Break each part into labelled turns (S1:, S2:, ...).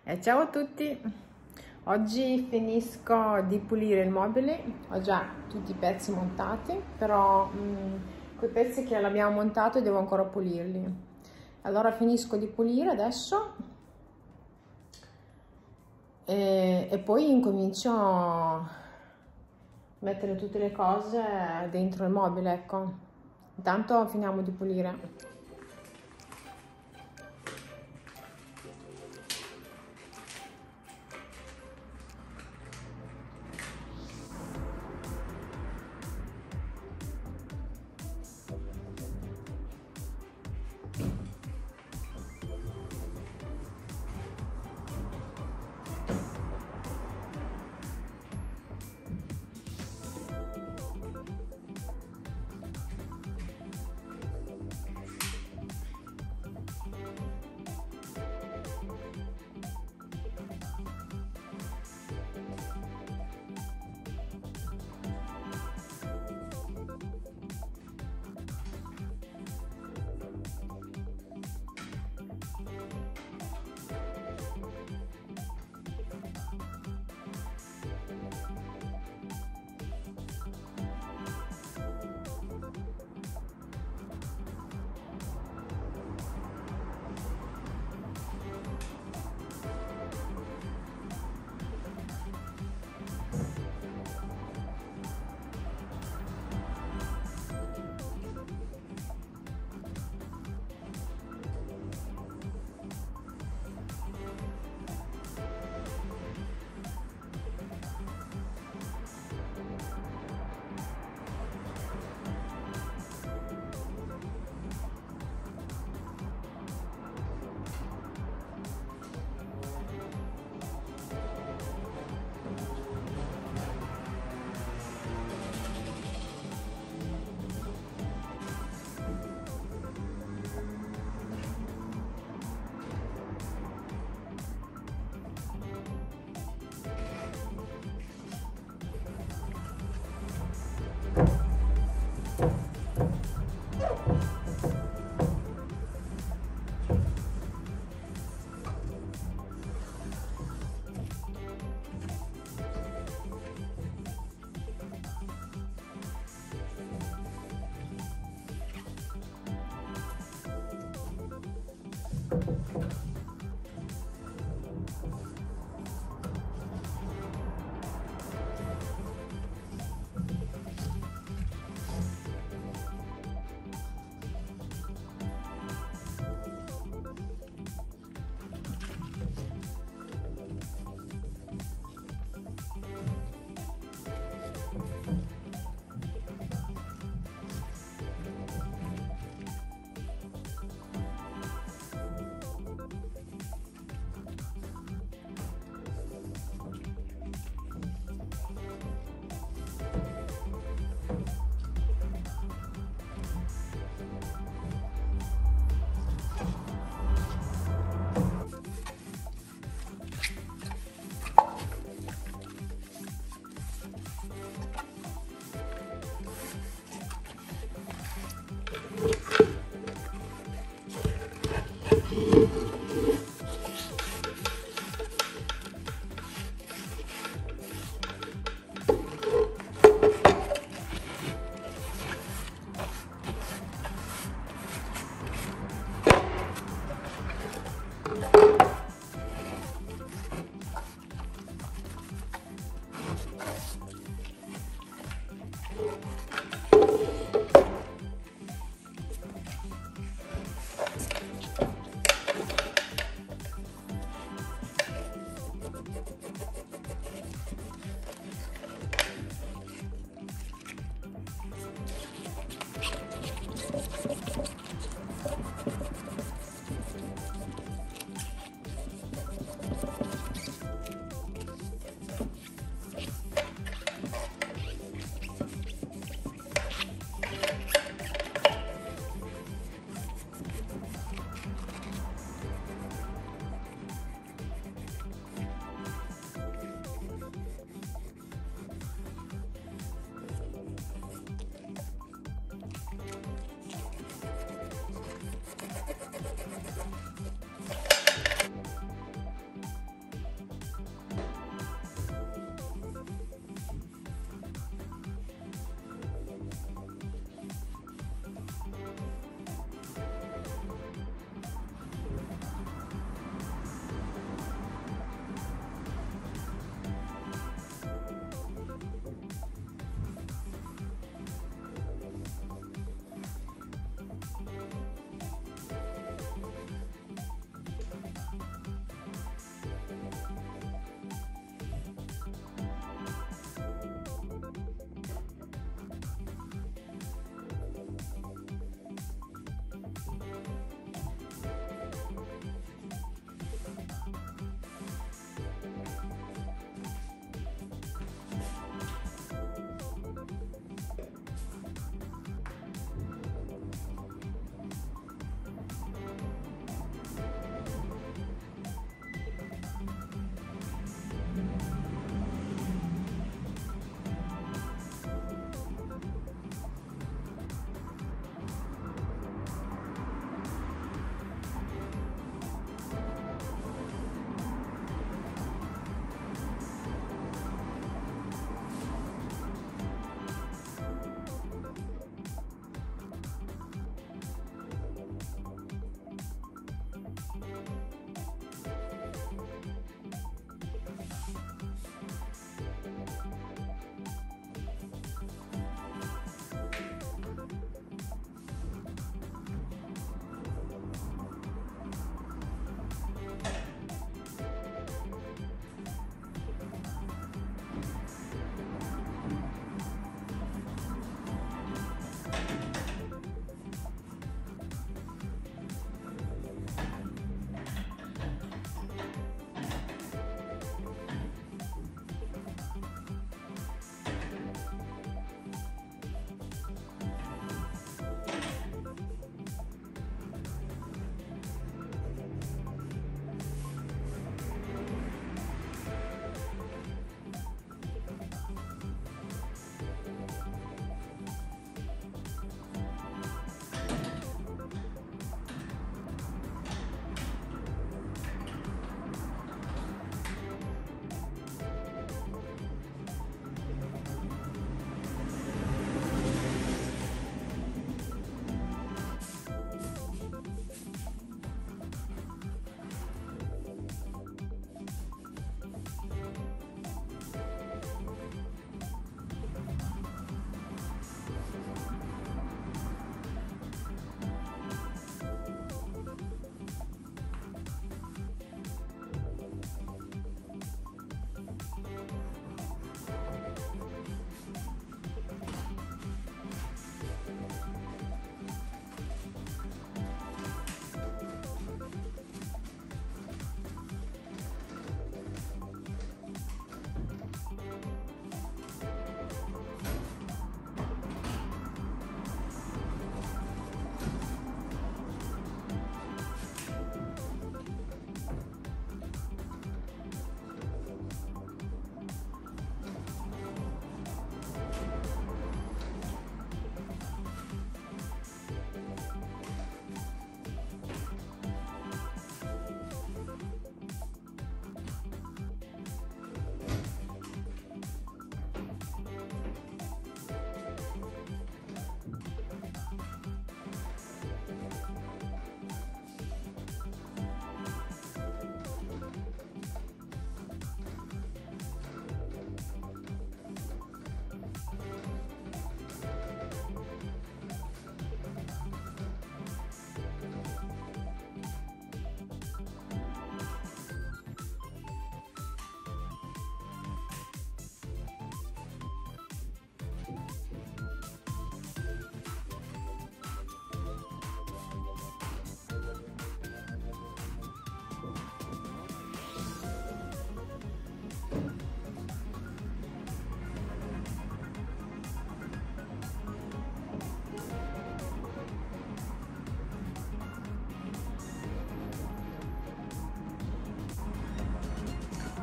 S1: Ciao a tutti, oggi finisco di pulire il mobile, ho già tutti i pezzi montati, però quei pezzi che l'abbiamo montato devo ancora pulirli. Allora finisco di pulire adesso e poi incomincio a mettere tutte le cose dentro il mobile, ecco. Intanto finiamo di pulire.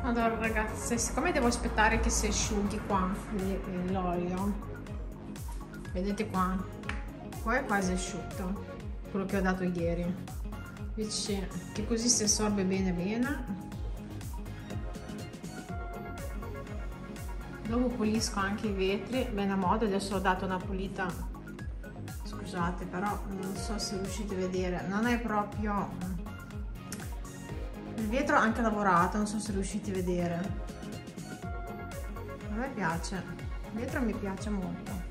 S1: Allora ragazze, siccome devo aspettare che si asciughi qua l'olio, vedete qua è quasi asciutto, quello che ho dato ieri, invece che così si assorbe bene bene. Dopo pulisco anche i vetri bene a modo. Adesso ho dato una pulita, scusate, però non so se riuscite a vedere, non è proprio il vetro anche lavorato, non so se riuscite a vedere. A me piace, il vetro mi piace molto.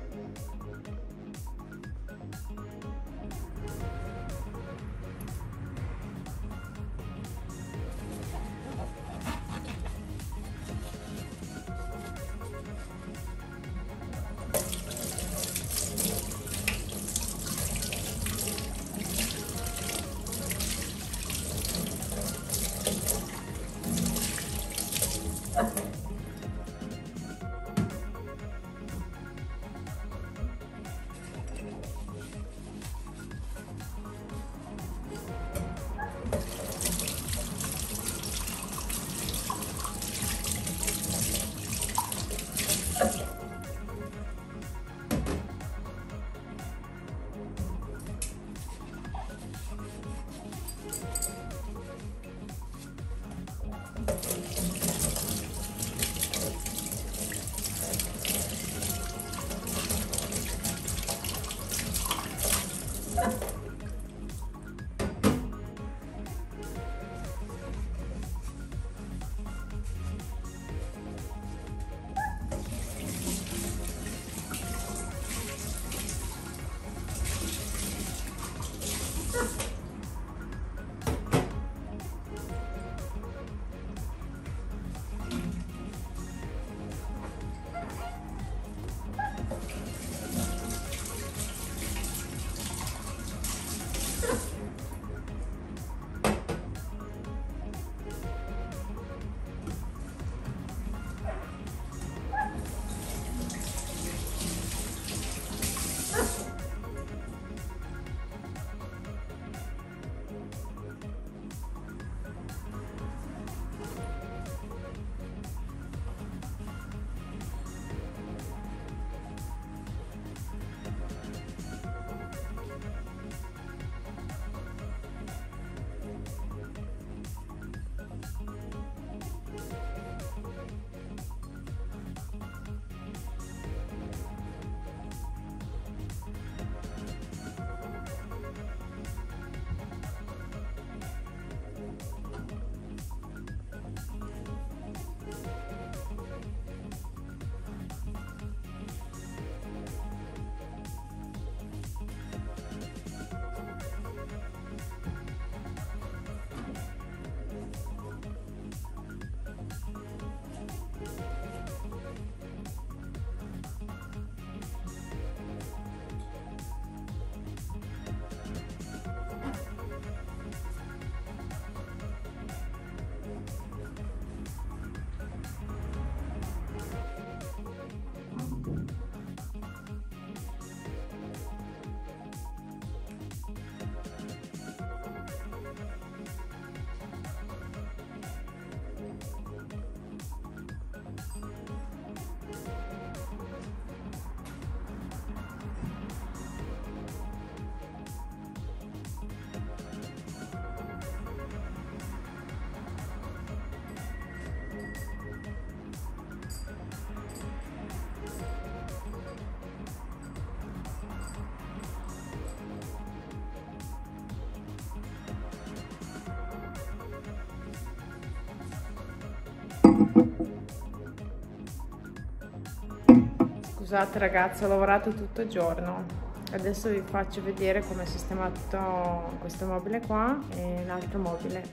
S1: Scusate ragazzi, ho lavorato tutto il giorno, adesso vi faccio vedere come ho sistemato questo mobile qua e l'altro mobile.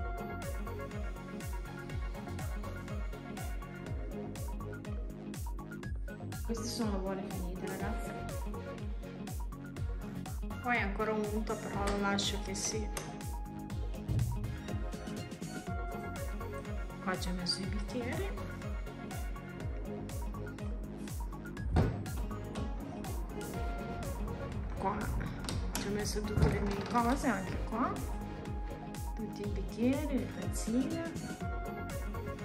S1: Questi sono lavori finiti ragazzi, poi ancora un unto, però lo lascio che si... Qua ci ho messo i bicchieri. Qua ci ho messo tutte le mie cose, anche qua tutti i bicchieri, le tazzine.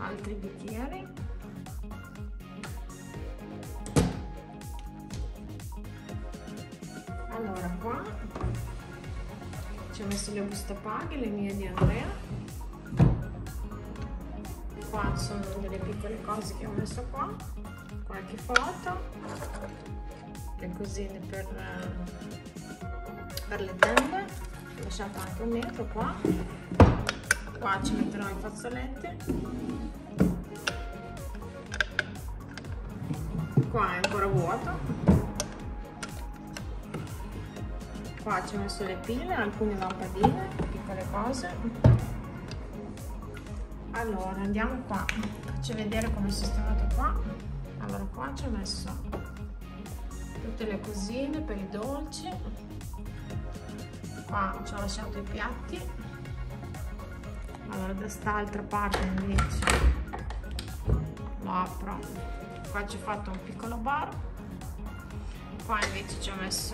S1: altri bicchieri. Allora, qua ci ho messo le buste paga, le mie di Andrea. Qua sono delle piccole cose che ho messo qua, qualche foto, le cosine per le tende, ho lasciato anche un metro qua. Qua ci metterò i fazzoletti. Qua è ancora vuoto. Qua ci ho messo le pile, alcune lampadine, piccole cose. Allora andiamo qua, faccio vedere come è sistemato qua. Allora qua ci ho messo tutte le cosine per i dolci. Qua ci ho lasciato i piatti. Allora da quest'altra parte invece lo apro. Qua ci ho fatto un piccolo bar. Qua invece ci ho messo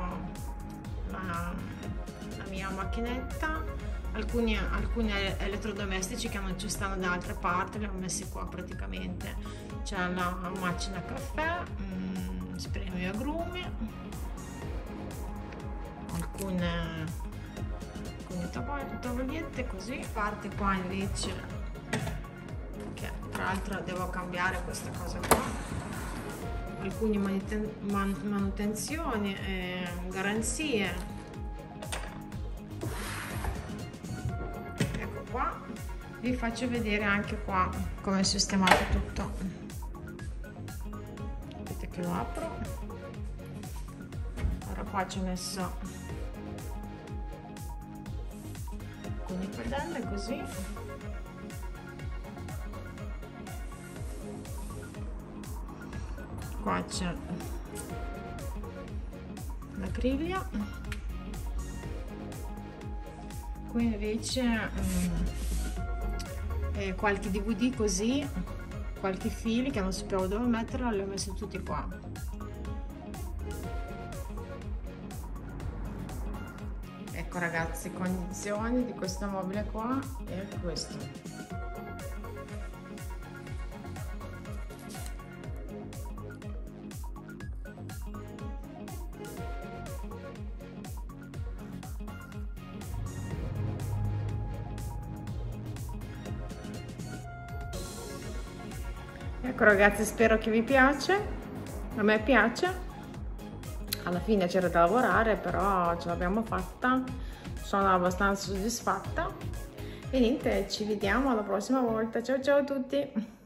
S1: la mia macchinetta, alcuni elettrodomestici che non ci stanno da altre parti li ho messi qua praticamente. C'è la macina caffè, spremi e agrumi, alcune tovagliette così. Parte qua invece, che tra l'altro devo cambiare questa cosa qua, alcune manutenzioni e garanzie. Ecco qua, vi faccio vedere anche qua come è sistemato tutto. Vedete che lo apro. Ora qua ci ho messo alcune padelle così. Qua c'è la griglia, qui invece qualche DVD così, qualche fili che non sapevo dove metterla, li ho messi tutti qua. Ecco ragazzi, condizioni di questo mobile qua è questo. Ecco ragazzi, spero che vi piace, a me piace, alla fine c'era da lavorare però ce l'abbiamo fatta, sono abbastanza soddisfatta e niente, ci vediamo alla prossima volta, ciao ciao a tutti!